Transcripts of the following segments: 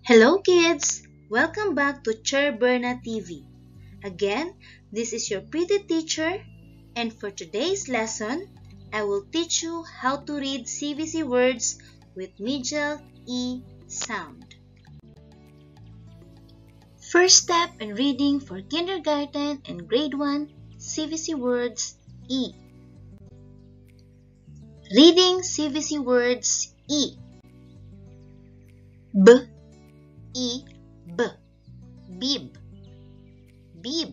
Hello kids! Welcome back to Berna TV. Again, this is your pretty teacher, and for today's lesson, I will teach you how to read CVC words with Medial E sound. First step in reading for kindergarten and grade 1 CVC words E. Reading CVC words E. B, E, B, bib, bib.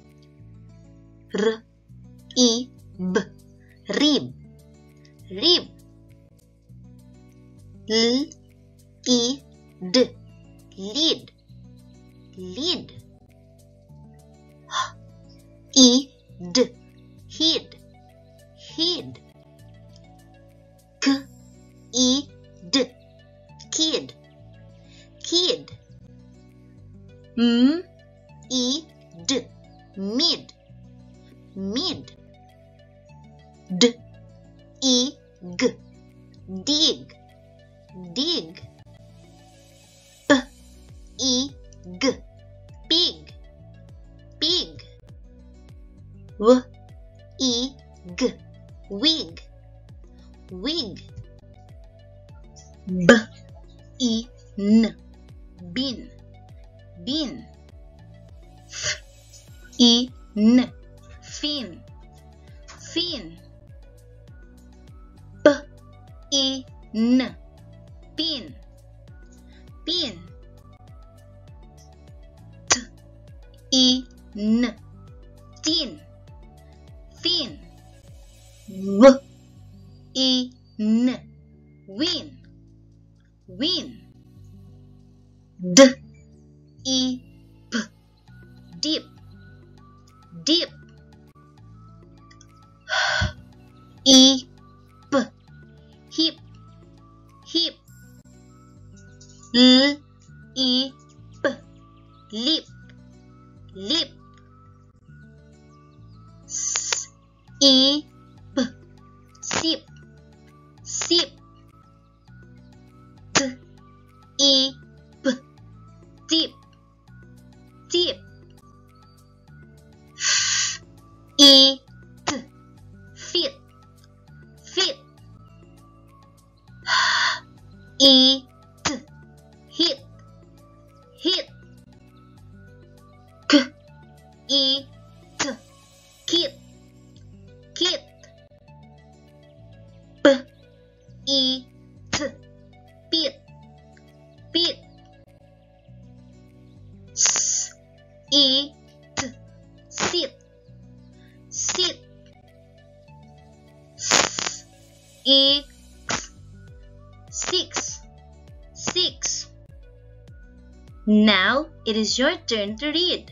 R, E, B, rib, rib. L, E, D, lid, lid. H, E, D, hid, hid. K, E, D, kid, kid. M, E, D, mid, mid. D, E, G, dig, dig. P, E, G, pig, pig. W, E, G, wig, wig. B, E, N, bin, bin. F, E, N, fin, fin. P, E, N, pin, pin. T, E, N, tin, fin. W, E, N, win, win. D, E, P, dip, dip. E, P, hip, hip. L, E, P, lip, lip. S, E, P, sip, sip. T, E, P, tip, tip. F, E, T, fit, fit. H, E, T, hit, hit. K, E, T, kit, kit. P, E, T, pit, pit. S, E, T, sit, sit. S, E, X, six, six. Now it is your turn to read.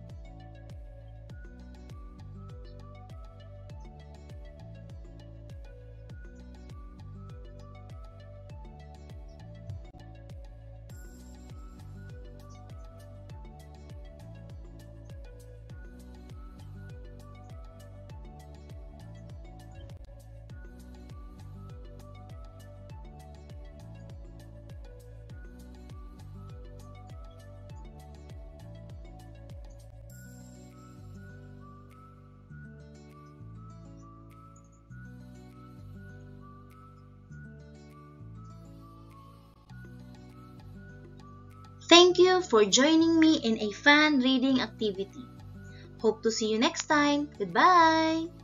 Thank you for joining me in a fun reading activity. Hope to see you next time. Goodbye!